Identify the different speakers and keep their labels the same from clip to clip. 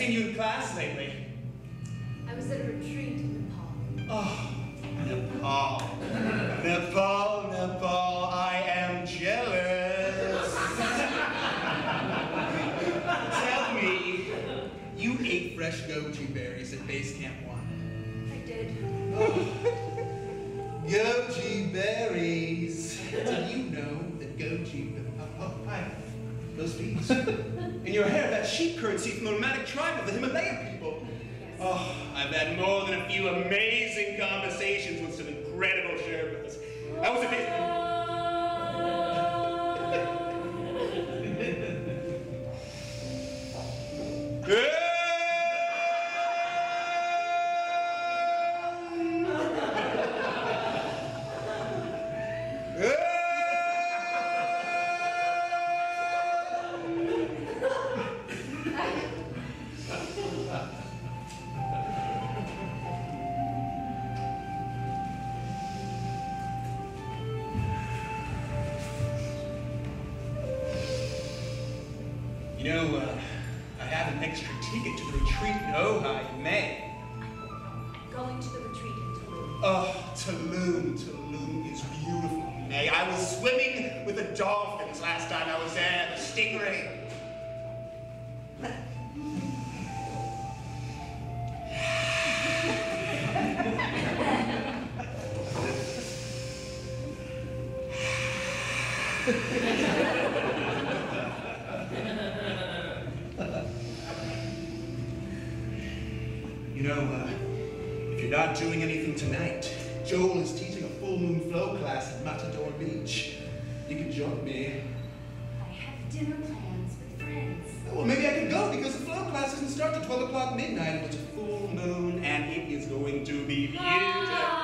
Speaker 1: seen you in class lately?
Speaker 2: I was at a retreat in Nepal.
Speaker 1: Oh, Nepal. Nepal, Nepal, I am jealous. Tell me, you ate fresh goji berries at Base Camp 1.
Speaker 2: I did.
Speaker 1: Oh, goji berries. Do you know that goji... hi. Those beads. In your hair, that sheep currency from the nomadic tribe of the Himalaya people.
Speaker 2: Yes.
Speaker 1: Oh, I've had more than a few amazing conversations with some incredible Sherpas. I was a bit... You know, I have an extra ticket to the retreat in Ojai in May.
Speaker 2: I'm going to the retreat in Tulum.
Speaker 1: Oh, Tulum is beautiful in May. I was swimming with the dolphins last time I was there, the stingray. You know, if you're not doing anything tonight, Joel is teaching a full moon flow class at Matador Beach. You can join me.
Speaker 2: I have dinner plans with friends.
Speaker 1: Well, maybe I can go because the flow class doesn't start till 12 o'clock midnight. It's a full moon and it is going to be beautiful.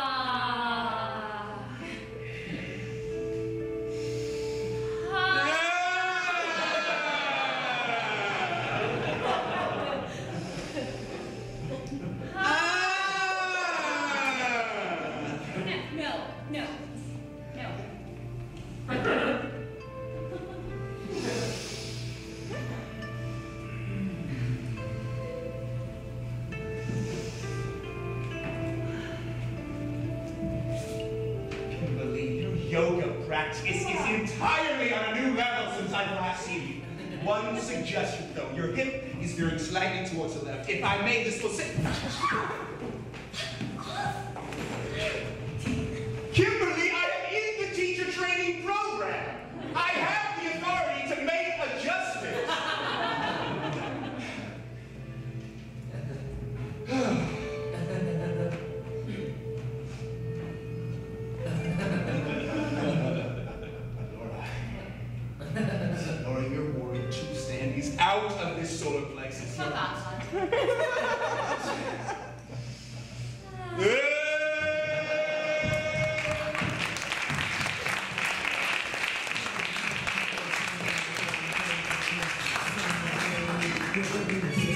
Speaker 1: Yoga practice is entirely on a new level since I've last seen you. One suggestion, though. Your hip is veering slightly towards the left. If I may, this will sit. Kimberly, I am in the teacher training program. I have the authority to make adjustments. Laura, you're worried two standees out of this solar plexus.
Speaker 2: Shut up, son.
Speaker 3: Thank you.